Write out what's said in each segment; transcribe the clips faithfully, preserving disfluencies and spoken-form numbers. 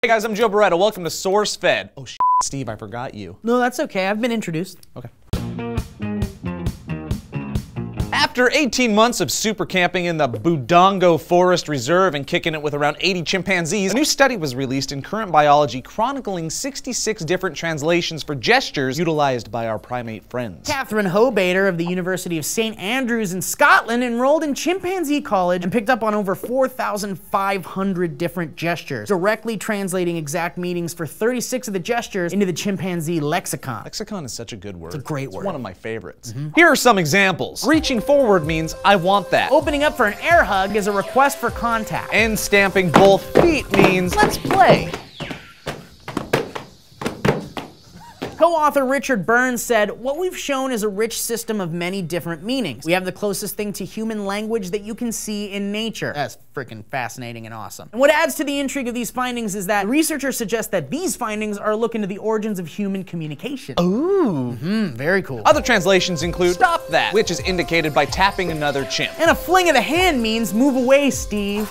Hey guys, I'm Joe Beretta. Welcome to SourceFed. Oh shit, Steve, I forgot you. No, that's okay. I've been introduced. Okay. After eighteen months of super camping in the Budongo Forest Reserve and kicking it with around eighty chimpanzees, a new study was released in Current Biology chronicling sixty-six different translations for gestures utilized by our primate friends. Catherine Hobater of the University of Saint Andrews in Scotland enrolled in chimpanzee college and picked up on over four thousand five hundred different gestures, directly translating exact meanings for thirty-six of the gestures into the chimpanzee lexicon. Lexicon is such a good word. It's a great it's word. One of my favorites. Mm-hmm. Here are some examples. Reaching forward means I want that. Opening up for an air hug is a request for contact. And stamping both feet means let's play. Co-author Richard Burns said, "What we've shown is a rich system of many different meanings. We have the closest thing to human language that you can see in nature." That's freaking fascinating and awesome. And what adds to the intrigue of these findings is that researchers suggest that these findings are a look into the origins of human communication. Ooh. Mm-hmm, very cool. Other translations include stop that, which is indicated by tapping another chimp. And a fling of the hand means move away, Steve.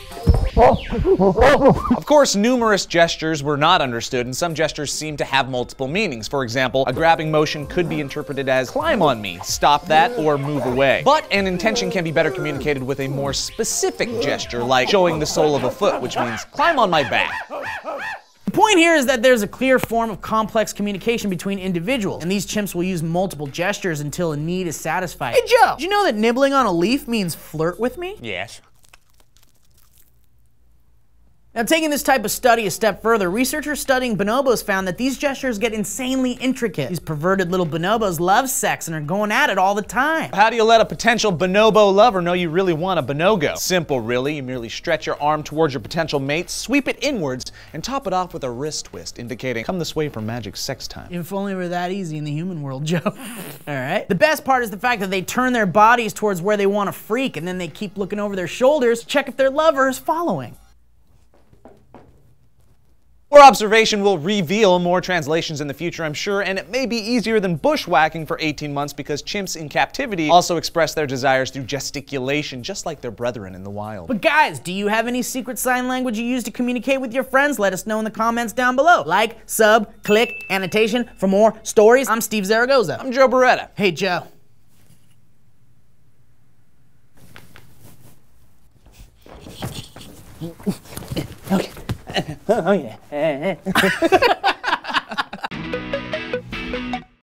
Of course, numerous gestures were not understood, and some gestures seem to have multiple meanings. For example, a grabbing motion could be interpreted as climb on me, stop that, or move away. But an intention can be better communicated with a more specific gesture, like showing the sole of a foot, which means climb on my back. The point here is that there's a clear form of complex communication between individuals, and these chimps will use multiple gestures until a need is satisfied. Hey Joe, did you know that nibbling on a leaf means flirt with me? Yes. Now, taking this type of study a step further, researchers studying bonobos found that these gestures get insanely intricate. These perverted little bonobos love sex and are going at it all the time. How do you let a potential bonobo lover know you really want a bonogo? Simple, really. You merely stretch your arm towards your potential mate, sweep it inwards, and top it off with a wrist twist, indicating, come this way for magic sex time. If only it were that easy in the human world, Joe. All right. The best part is the fact that they turn their bodies towards where they want to freak, and then they keep looking over their shoulders to check if their lover is following. More observation will reveal more translations in the future, I'm sure, and it may be easier than bushwhacking for eighteen months because chimps in captivity also express their desires through gesticulation, just like their brethren in the wild. But guys, do you have any secret sign language you use to communicate with your friends? Let us know in the comments down below. Like, sub, click, annotation for more stories. I'm Steve Zaragoza. I'm Joe Beretta. Hey, Joe. Okay. Oh yeah.